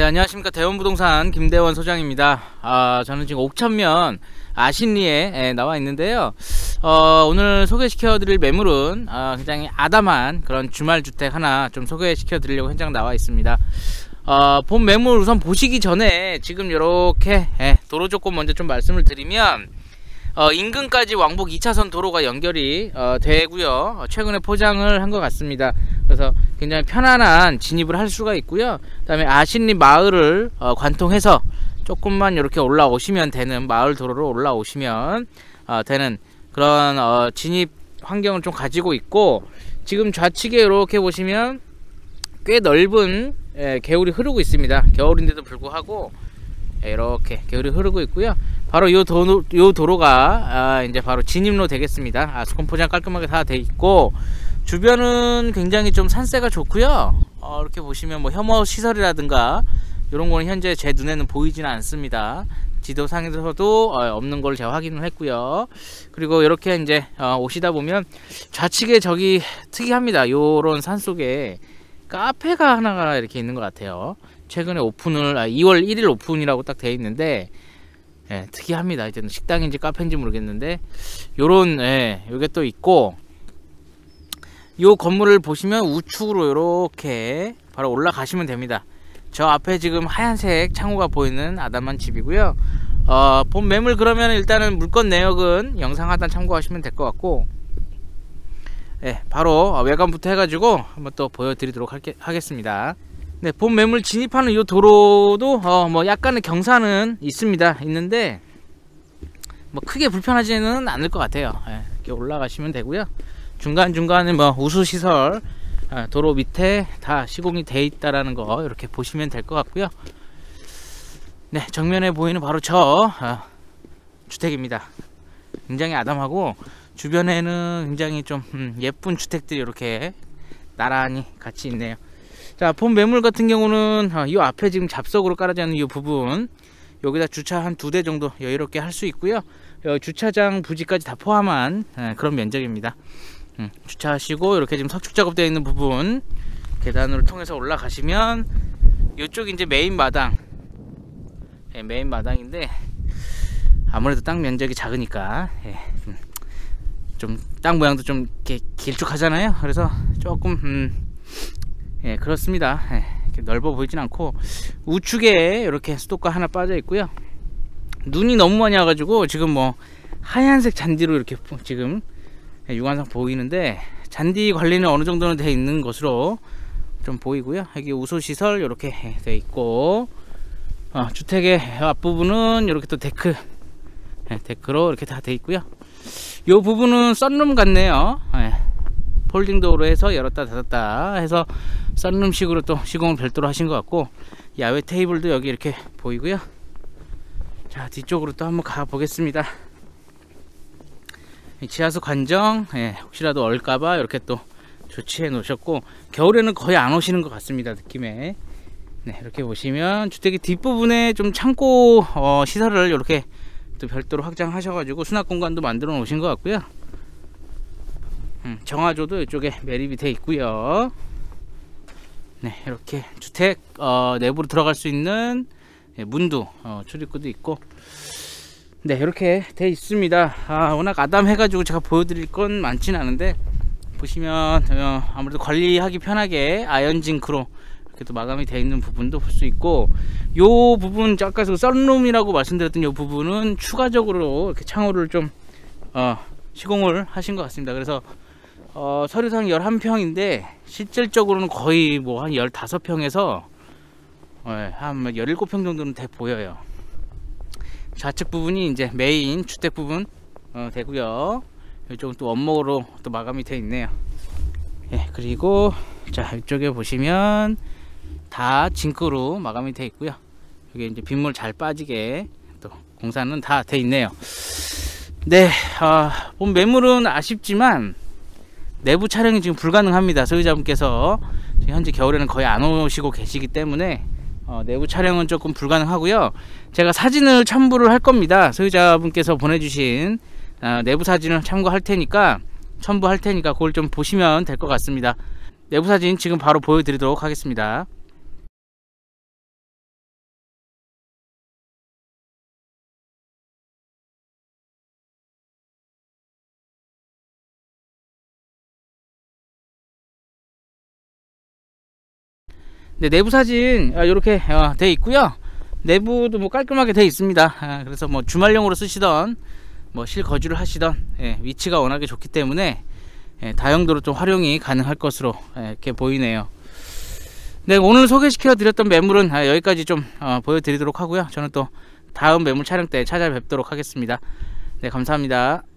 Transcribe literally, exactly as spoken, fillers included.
네, 안녕하십니까. 대원부동산 김대원 소장입니다. 아, 저는 지금 옥천면 아신리에 예, 나와 있는데요. 어, 오늘 소개시켜 드릴 매물은 어, 굉장히 아담한 그런 주말주택 하나 좀 소개시켜 드리려고 현장 나와 있습니다. 어, 본 매물 우선 보시기 전에 지금 이렇게 예, 도로 조건 먼저 좀 말씀을 드리면, 어, 인근까지 왕복 이 차선 도로가 연결이 어, 되고요. 어, 최근에 포장을 한 것 같습니다. 그래서 굉장히 편안한 진입을 할 수가 있고요. 그 다음에 아신리 마을을 어, 관통해서 조금만 이렇게 올라오시면 되는, 마을 도로로 올라오시면 어, 되는 그런 어, 진입 환경을 좀 가지고 있고, 지금 좌측에 이렇게 보시면 꽤 넓은 예, 개울이 흐르고 있습니다. 겨울인데도 불구하고 예, 이렇게 개울이 흐르고 있고요. 바로 요 도로, 요 도로가 아, 이제 바로 진입로 되겠습니다. 아, 수건 포장 깔끔하게 다 돼 있고, 주변은 굉장히 좀 산세가 좋고요. 어, 이렇게 보시면 뭐 혐오 시설이라든가 이런 거는 현재 제 눈에는 보이지는 않습니다. 지도상에서도 어, 없는 걸 제가 확인을 했고요. 그리고 이렇게 이제 어, 오시다 보면 좌측에 저기 특이합니다. 요런 산속에 카페가 하나가 이렇게 있는 것 같아요. 최근에 오픈을 아, 이월 일일 오픈이라고 딱 되어 있는데, 예, 특이합니다. 이제는 식당인지 카페인지 모르겠는데 요런 예, 요게 또 있고, 요 건물을 보시면 우측으로 이렇게 바로 올라가시면 됩니다. 저 앞에 지금 하얀색 창호가 보이는 아담한 집이고요. 어, 본 매물 그러면 일단은 물건 내역은 영상 하단 참고하시면 될 것 같고, 예, 바로 외관부터 해가지고 한번 또 보여드리도록 할게, 하겠습니다. 네, 본 매물 진입하는 이 도로도 어, 뭐 약간의 경사는 있습니다. 있는데 뭐 크게 불편하지는 않을 것 같아요. 예, 이렇게 올라가시면 되고요. 중간중간에 뭐 우수시설 어, 도로 밑에 다 시공이 돼 있다라는 거 이렇게 보시면 될 것 같고요. 네, 정면에 보이는 바로 저 어, 주택입니다. 굉장히 아담하고 주변에는 굉장히 좀 음, 예쁜 주택들이 이렇게 나란히 같이 있네요. 자, 본 매물 같은 경우는 어, 이 앞에 지금 잡석으로 깔아져 있는 이 부분, 여기다 주차 한 두 대 정도 여유롭게 할 수 있고요. 어, 주차장 부지까지 다 포함한 에, 그런 면적입니다. 음, 주차하시고 이렇게 지금 석축 작업되어 있는 부분 계단으로 통해서 올라가시면 이쪽이 이제 메인 마당, 예, 메인 마당인데 아무래도 땅 면적이 작으니까 예, 좀 땅 모양도 좀 이렇게 길쭉하잖아요. 그래서 조금 음, 예, 그렇습니다. 예, 이렇게 넓어 보이진 않고, 우측에 이렇게 수도가 하나 빠져 있고요. 눈이 너무 많이 와가지고 지금 뭐 하얀색 잔디로 이렇게 지금 육안상 보이는데, 잔디 관리는 어느 정도는 되어 있는 것으로 좀 보이고요. 여기 우수시설 이렇게 되어 있고, 어, 주택의 앞부분은 이렇게 또 데크, 예, 데크로 이렇게 다 되어 있고요. 이 부분은 썬룸 같네요. 예, 폴딩 도어로 해서 열었다 닫았다 해서 썬룸식으로 또 시공을 별도로 하신 것 같고, 야외 테이블도 여기 이렇게 보이고요. 자, 뒤쪽으로 또 한번 가 보겠습니다. 지하수 관정, 예, 혹시라도 얼까봐 이렇게 또 조치해 놓으셨고, 겨울에는 거의 안 오시는 것 같습니다, 느낌에. 네, 이렇게 보시면 주택의 뒷부분에 좀 창고 어, 시설을 이렇게 또 별도로 확장하셔가지고 수납 공간도 만들어 놓으신 것 같고요. 음, 정화조도 이쪽에 매립이 되어 있고요. 네, 이렇게 주택 어, 내부로 들어갈 수 있는 예, 문도 어, 출입구도 있고, 네, 이렇게 되어 있습니다. 아, 워낙 아담해가지고 제가 보여드릴 건 많지는 않은데, 보시면 어, 아무래도 관리하기 편하게 아연징크로 이렇게 또 마감이 되어 있는 부분도 볼 수 있고, 요 부분 아까 그 썬룸이라고 말씀드렸던 요 부분은 추가적으로 이렇게 창호를 좀 어, 시공을 하신 것 같습니다. 그래서 어, 서류상 열한 평인데 실질적으로는 거의 뭐 한 열다섯 평에서 어, 한 열일곱 평 정도는 돼 보여요. 좌측 부분이 이제 메인 주택 부분 어, 되고요. 이쪽은 또 원목으로 또 마감이 되어 있네요. 예, 그리고 자, 이쪽에 보시면 다 징크로 마감이 되어 있고요. 여기 이제 빗물 잘 빠지게 또 공사는 다 되어 있네요. 네, 어, 본 매물은 아쉽지만 내부 촬영이 지금 불가능합니다. 소유자분께서 지금 현재 겨울에는 거의 안 오시고 계시기 때문에 어, 내부 촬영은 조금 불가능하고요. 제가 사진을 첨부를 할 겁니다. 소유자분께서 보내주신 어, 내부 사진을 참고할 테니까 첨부할 테니까 그걸 좀 보시면 될 것 같습니다. 내부 사진 지금 바로 보여드리도록 하겠습니다. 네, 내부 사진 이렇게 어, 돼 있고요. 내부도 뭐 깔끔하게 돼 있습니다. 아, 그래서 뭐 주말용으로 쓰시던 뭐 실거주를 하시던 예, 위치가 워낙에 좋기 때문에 예, 다용도로 좀 활용이 가능할 것으로 예, 이렇게 보이네요. 네, 오늘 소개시켜 드렸던 매물은 아, 여기까지 좀 어, 보여드리도록 하고요. 저는 또 다음 매물 촬영 때 찾아뵙도록 하겠습니다. 네, 감사합니다.